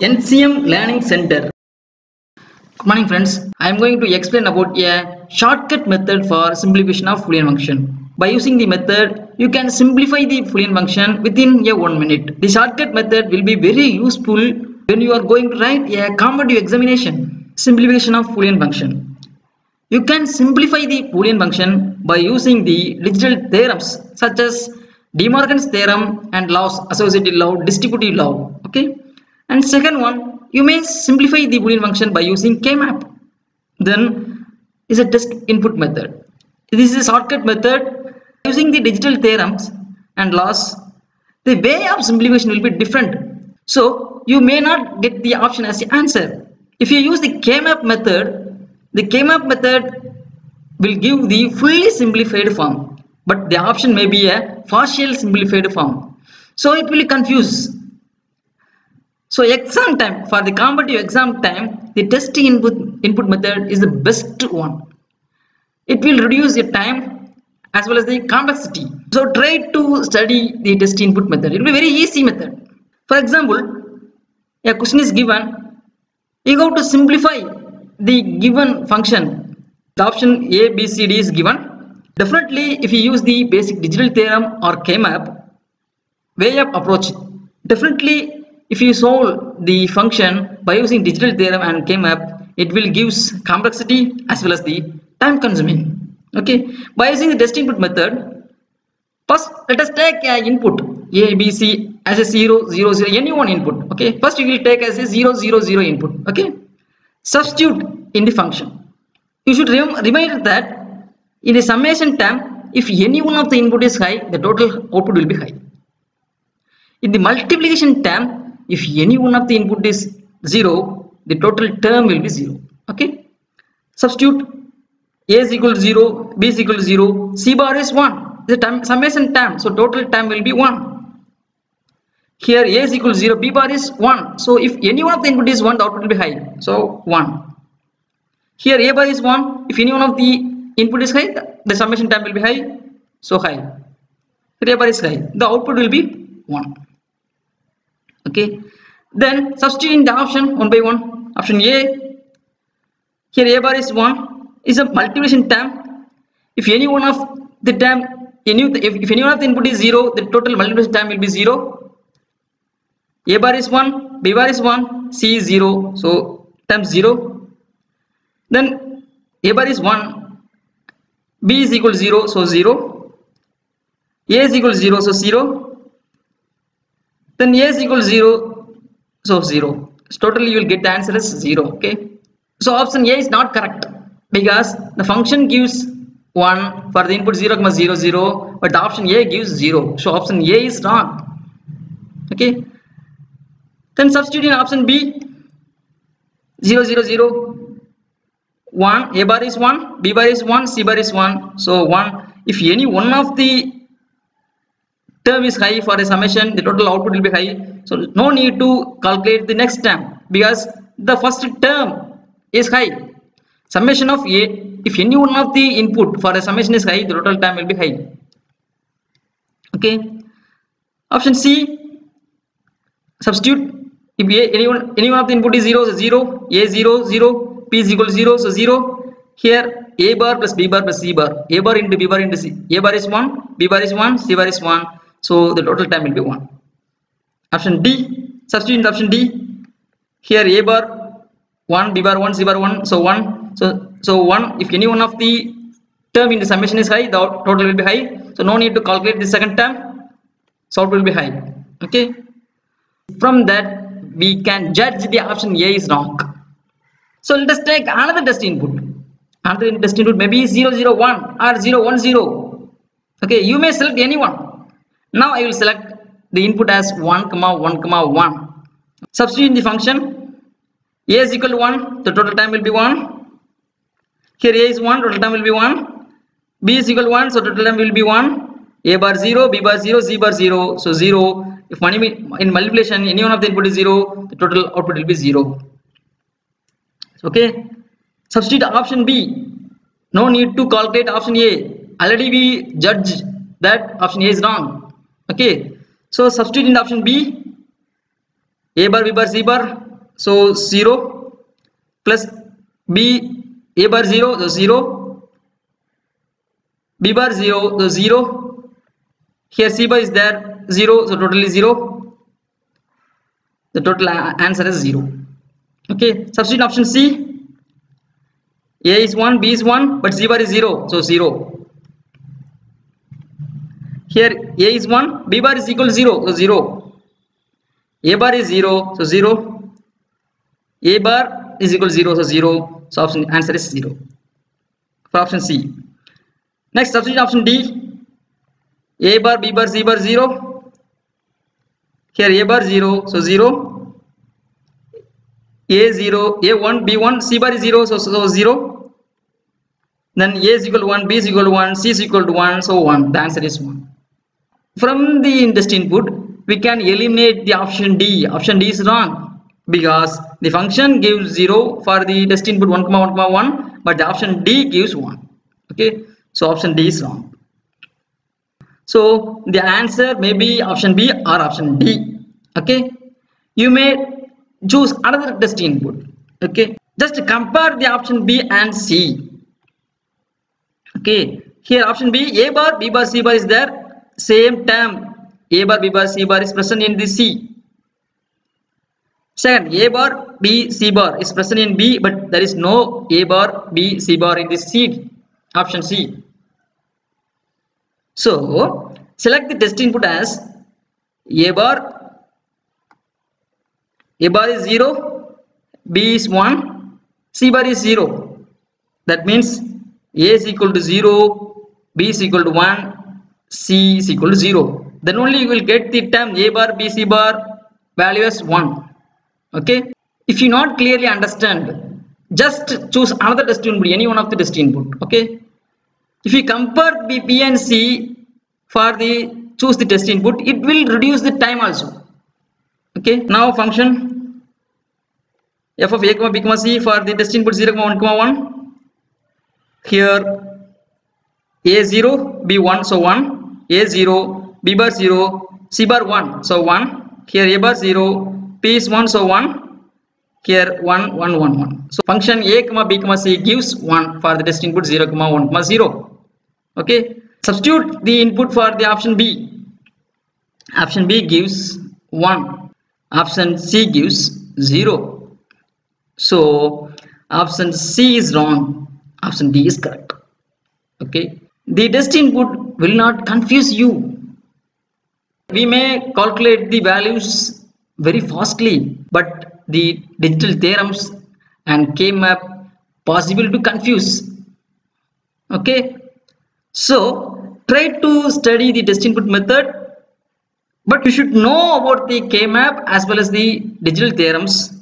NCM Learning Center. Good morning friends. I am going to explain about a shortcut method for simplification of Boolean function. By using the method, you can simplify the Boolean function within a 1 minute. The shortcut method will be very useful when you are going to write a competitive examination. Simplification of Boolean function. You can simplify the Boolean function by using the digital theorems such as De Morgan's theorem and laws, associative law, distributive law. Okay. And second one, you may simplify the Boolean function by using K-map. Then is a test input method. This is a shortcut method. Using the digital theorems and laws, the way of simplification will be different. So you may not get the option as the answer. If you use the K-map method will give the fully simplified form, but the option may be a partial simplified form. So it will confuse. So exam time, for the competitive exam time, the test input method is the best one. It will reduce your time as well as the complexity. So try to study the test input method. It will be very easy method. For example, a question is given. You have to simplify the given function. The option A, B, C, D is given. Definitely, if you use the basic digital theorem or K-map way of approach, definitely if you solve the function by using digital theorem and K-map, it will give complexity as well as the time consuming. Okay, by using the test input method, first let us take an input A, B, C as a 0, 0, 0, any one input. Okay, first you will take as a 0, 0, 0 input. Okay, substitute in the function. You should remind that in the summation term, if any one of the input is high, the total output will be high. In the multiplication term, if any one of the input is 0, the total term will be 0. Okay, substitute A is equal to 0, B is equal to 0, C bar is 1. The summation term, so total term will be 1. Here A is equal to 0, B bar is 1. So if any one of the input is 1, the output will be high. So 1. Here A bar is 1. If any one of the input is high, the summation term will be high. So high. Here A bar is high. The output will be 1. Okay. Then substituting the option one by one. Option A. Here A bar is 1. Is a multiplication term. If any one of the term, if any one of the input is 0, the total multiplication term will be 0. A bar is 1, B bar is 1, C is 0, so term 0. Then A bar is 1, B is equal to 0, so 0. A is equal to 0, so 0. Then A is equal to 0, so 0. So totally you will get the answer as 0. Okay. So option A is not correct because the function gives 1 for the input 0, 0, 0, but the option A gives 0. So option A is wrong. Okay. Then substitute in option B. 0, 0, 0. 1. A bar is 1, B bar is 1, C bar is 1. So 1. If any one of the term is high for a summation, the total output will be high. So no need to calculate the next term because the first term is high. Summation of A, if any one of the input for a summation is high, the total term will be high. Okay. Option C, substitute. If any one of the input is 0, so 0, A 0, 0, P is equal to 0, so 0. Here A bar plus B bar plus C bar, A bar into B bar into C. A bar is 1, B bar is 1, C bar is 1. So the total time will be 1. Option D, substitute in option D. Here A bar 1, B bar 1, C bar 1, so 1. So 1. If any one of the term in the summation is high, the total will be high. So no need to calculate the second term. So output will be high. Okay. From that we can judge the option A is wrong. So let us take another test input. Another test input maybe 0, 0, 1 or 0, 1, 0. Okay. You may select any one. Now I will select the input as 1, 1, 1. Substitute in the function. A is equal to 1, the total time will be 1. Here A is 1, total time will be 1. B is equal to 1, so total time will be 1. A bar 0, B bar 0, C bar 0, so 0. If in multiplication any one of the input is 0, the total output will be 0. Okay. Substitute option B. No need to calculate option A. Already we judge that option A is wrong. Okay. So substitute in the option B. A bar, B bar, C bar, so 0 plus B A bar 0, so 0, B bar 0, so 0, here C bar is there 0, so totally 0, the total answer is 0. Okay, substitute option C, A is 1, B is 1, but C bar is 0, so 0. Here A is 1, B bar is equal to 0, so 0. A bar is 0, so 0. A bar is equal to 0, so 0. So option answer is 0 for option C. Next, substitute option D. A bar, B bar, C bar 0. Here A bar 0, so 0. A 0, A1, B1, C bar is 0, so 0. Then A is equal to 1, B is equal to 1, C is equal to 1, so 1. The answer is 1. From the test input, we can eliminate the option D. Option D is wrong because the function gives 0 for the test input 1, 1, 1, but the option D gives 1. Okay, so option D is wrong. So the answer may be option B or option D. Okay, you may choose another test input. Okay, just compare the option B and C. Okay, here option B, A bar, B bar, C bar is there. Same term, A bar, B bar, C bar is present in the C. Second, A bar, B, C bar is present in B, but there is no A bar, B, C bar in the C. Option C. So select the test input as A bar is 0, B is 1, C bar is 0. That means A is equal to 0, B is equal to 1, C is equal to 0. Then only you will get the term A bar, B, C bar value as 1. Okay. If you not clearly understand, just choose another test input, any one of the test input. Okay. If you compare B and C for the choose the test input, it will reduce the time also. Okay. Now function f of a, b, c for the test input 0, 1, 1. Here A0, B1, so 1. A0, B bar 0, C bar 1, so 1. Here A bar 0, P is 1, so 1. Here 1, 1, 1, 1. So function A, B, C gives 1 for the test input 0, 1, 0. Okay. Substitute the input for the option B. Option B gives 1. Option C gives 0. So option C is wrong. Option D is correct. Okay. The test input will not confuse you. We may calculate the values very fastly, but the digital theorems and K-map possible to confuse. Okay. So try to study the test input method, but you should know about the K-map as well as the digital theorems